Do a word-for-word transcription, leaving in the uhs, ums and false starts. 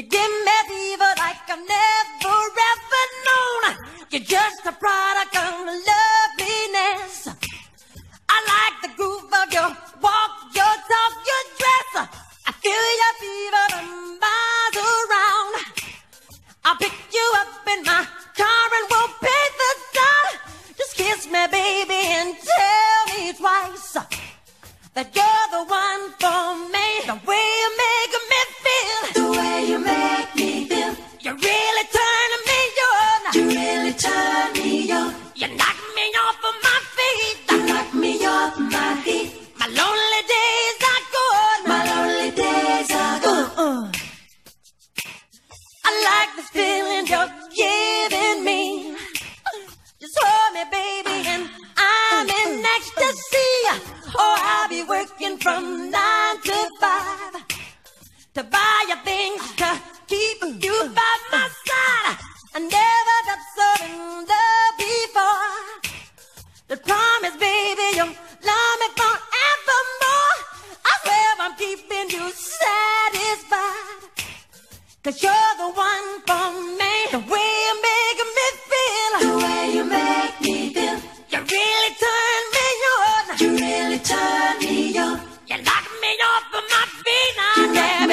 You give me fever like I've never ever known. You're just a product of loveliness. I like the groove of your walk, your talk, your dress. I feel your fever from miles around. I'll pick you up in my car and we'll pay the toll. Just kiss me, baby, and tell me twice that you're the one for me. The way you make me feel, the way you make me feel, you really turn me on. you really turn me on. You knock me off of my feet. You knock me off my feet. My lonely days are gone. My lonely days are gone. Uh, uh. I like this feeling you're giving me. Just hold me, baby, and I'm in ecstasy. Oh, I'll be working from nine to five to buy you things to keep you by my side. I never felt so in love before. The promise, baby, you'll love me forevermore. I swear I'm keeping you satisfied, 'cause you're the one for me. The way you make me feel, the way you make me feel, you really turn me on. you really turn me on. You knock me off of my feet now, You knock damn.